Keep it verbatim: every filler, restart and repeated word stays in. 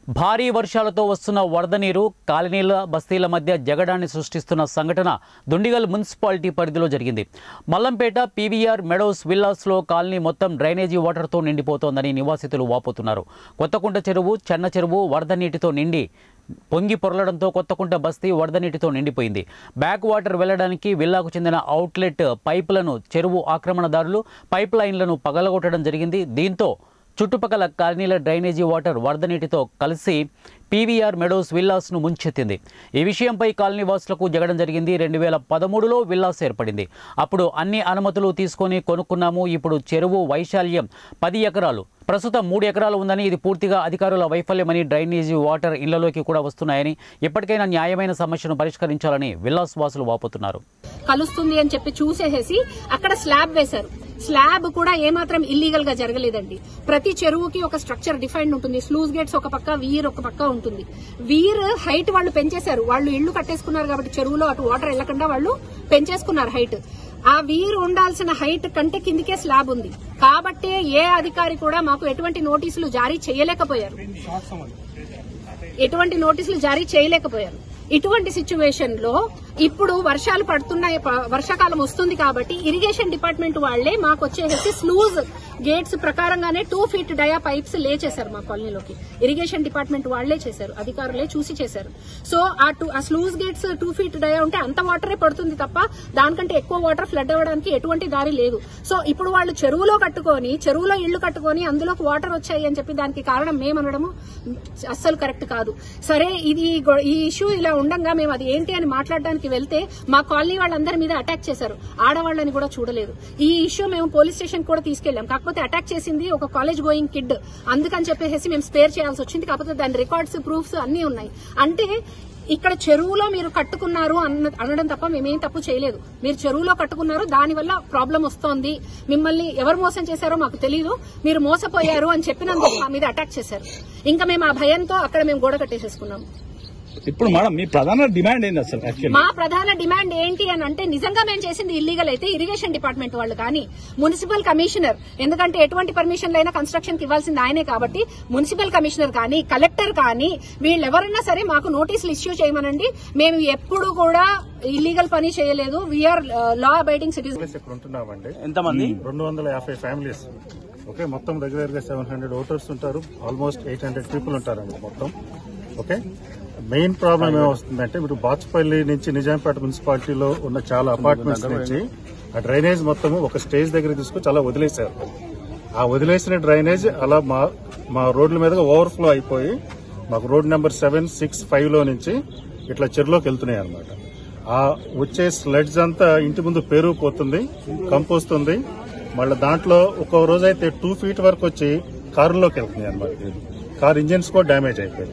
భారీ వర్షాలతో వస్తున్న వరద నీరు కాలనీల బస్తీల మధ్య జగడాన్ని సృష్టిస్తున్న సంఘటన దుండిగల్ మున్సిపాలిటీ పరిధిలో జరిగింది. మల్లంపేట పీవీఆర్ మెడోస్ విల్లాస్లో కాలనీ మొత్తం డ్రైనేజీ వాటర్తో నిండిపోతోందని నివాసితులు వాపోతున్నారు. కొత్తకుంట చెరువు, చెన్న చెరువు వరద నీటితో నిండి పొంగి పొరలడంతో కొత్తకుంట బస్తీ వరద నీటితో నిండిపోయింది. బ్యాక్ వాటర్ వెళ్లడానికి విల్లాకు చెందిన అవుట్లెట్ పైపులను చెరువు ఆక్రమణదారులు పైప్ లైన్లను పగలగొట్టడం జరిగింది. దీంతో చుట్టుపక్కల కాలనీల డ్రైనేజీ వాటర్ వరద నీటితో కలిసి పీవీఆర్ మెడోస్ విల్లాస్ను ముంచెత్తింది. ఈ విషయంపై కాలనీ వాసులకు జగడం జరిగింది. రెండు వేల పదమూడులో విల్లాస్ ఏర్పడింది. అప్పుడు అన్ని అనుమతులు తీసుకొని కొనుక్కున్నాము. ఇప్పుడు చెరువు వైశాల్యం పది ఎకరాలు, ప్రస్తుతం మూడు ఎకరాలు ఉందని, ఇది పూర్తిగా అధికారుల వైఫల్యమని, డ్రైనేజీ వాటర్ ఇళ్లలోకి కూడా వస్తున్నాయని, ఇప్పటికైనా న్యాయమైన సమస్యను పరిష్కరించాలని విల్లాస్ వాసులు వాపోతున్నారు. కలుస్తుంది అని చెప్పి చూసేసి అక్కడ స్లాబ్ వేశారు. స్లాబ్ కూడా ఏమాత్రం ఇల్లీగల్ గా జరగలేదండి. ప్రతి చెరువుకి ఒక స్ట్రక్చర్ డిఫైన్డ్ ఉంటుంది. స్లూజ్ గేట్స్ ఒక పక్క, వీర్ ఒక పక్క ఉంటుంది. వీర్ హైట్ వాళ్ళు పెంచేశారు. వాళ్ళు ఇళ్లు కట్టేసుకున్నారు కాబట్టి చెరువులో అటు వాటర్ వెళ్లకుండా వాళ్ళు పెంచేసుకున్నారు హైట్. ఆ వీరు ఉండాల్సిన హైట్ కంటే కిందికే స్లాబ్ ఉంది కాబట్టి ఏ అధికారి కూడా మాకు ఎటువంటి నోటీసులు జారీ చేయలేకపోయారు ఎటువంటి నోటీసులు జారీ చేయలేకపోయారు ఇటువంటి సిచ్యువేషన్ లో ఇప్పుడు వర్షాలు పడుతున్నాయి, వర్షాకాలం వస్తుంది కాబట్టి ఇరిగేషన్ డిపార్ట్మెంట్ వాళ్లే మాకు వచ్చేసి స్లూజ్ గేట్స్ ప్రకారంగానే two feet dia pipes lay చేశారు మా కాలనీలోకి. ఇరిగేషన్ డిపార్ట్మెంట్ వాళ్లే చేశారు, అధికారులే చూసి చేశారు. సో ఆ టూ ఆ sluice gates two feet dia ఉంటే అంత వాటరే పడుతుంది తప్ప దానికంటే ఎక్కువ వాటర్ ఫ్లడ్ అవ్వడానికి ఎటువంటి దారి లేదు. సో ఇప్పుడు వాళ్ళు చెరువులో కట్టుకొని చెరువులో ఇళ్లు కట్టుకొని అందులోకి వాటర్ వచ్చాయి అని చెప్పి దానికి కారణం మేమనడము అస్సలు కరెక్ట్ కాదు. సరే, ఇది ఈ ఇష్యూ ఇలా ఉండగా మేము అది ఏంటి అని మాట్లాడడానికి వెళ్తే మా కాలనీ వాళ్ళందరి మీద అటాక్ చేశారు. ఆడవాళ్ళని కూడా చూడలేదు. ఈ ఇష్యూ మేము పోలీస్ స్టేషన్ కూడా తీసుకెళ్లాం. కాకపోతే అటాక్ చేసింది ఒక కాలేజ్ గోయింగ్ కిడ్, అందుకని చెప్పేసి మేము స్పేర్ చేయాల్సి వచ్చింది. కాకపోతే దాని రికార్డ్స్, ప్రూఫ్స్ అన్ని ఉన్నాయి. అంటే ఇక్కడ చెరువులో మీరు కట్టుకున్నారు అనడం తప్ప మేమేం తప్పు చేయలేదు. మీరు చెరువులో కట్టుకున్నారు, దానివల్ల ప్రాబ్లం వస్తోంది, మిమ్మల్ని ఎవరు మోసం చేశారో మాకు తెలియదు, మీరు మోసపోయారు అని చెప్పినందుకు మా మీద అటాక్ చేశారు. ఇంకా మేము ఆ భయంతో అక్కడ మేము గోడ కట్టేసేసుకున్నాము. ఇప్పుడు మేడం మీ ప్రధాన డిమాండ్ ఏంటి అసలు? మా ప్రధాన డిమాండ్ ఏంటి అని అంటే, నిజంగా మేము చేసింది ఇల్లీగల్ అయితే ఇరిగేషన్ డిపార్ట్మెంట్ వాళ్ళు కానీ, మున్సిపల్ కమిషనర్, ఎందుకంటే ఎటువంటి పర్మిషన్లు అయినా కన్స్ట్రక్షన్ కి ఇవ్వాల్సింది ఆయనే కాబట్టి మున్సిపల్ కమిషనర్ కానీ, కలెక్టర్ కానీ వీళ్ళెవరన్నా సరే మాకు నోటీసులు ఇష్యూ చేయమనండి. మేము ఎప్పుడు కూడా ఇల్లీగల్ పని చేయలేదు. We are law abiding citizens. ఇక్కడ ఉంటున్నామండి. ఎంతమంది? రెండు వందల యాభై ఫ్యామిలీస్. ఓకే, మొత్తం రెగ్యులర్ గా సెవెన్ హండ్రెడ్ ఓటర్స్ ఉంటారు. ఆల్మోస్ట్ ఎయిట్ హండ్రెడ్ పీపుల్ ఉంటారండి మొత్తం. ఓకే, మెయిన్ ప్రాబ్లం ఏమొస్తుందంటే, మీరు బాచుపల్లి నుంచి నిజాంపేట మున్సిపాలిటీలో ఉన్న చాలా అపార్ట్మెంట్స్ నుంచి ఆ డ్రైనేజ్ మొత్తం ఒక స్టేజ్ దగ్గర తీసుకొచ్చి అలా వదిలేశారు. ఆ వదిలేసిన డ్రైనేజ్ అలా మా మా రోడ్ల మీదుగా ఓవర్ఫ్లో అయిపోయి మాకు road number seven six five లో నుంచి ఇట్లా చెరువులోకి వెళ్తున్నాయి అనమాట. ఆ వచ్చే స్లడ్స్ అంతా ఇంటి ముందు పేరుకుపోతుంది, కంపోస్తుంది. మళ్ళీ దాంట్లో ఒక్కో రోజు అయితే టూ ఫీట్ వరకు వచ్చి కారులోకి వెళ్తున్నాయి అనమాట. కార్ ఇంజిన్స్ కూడా డ్యామేజ్ అయిపోయింది.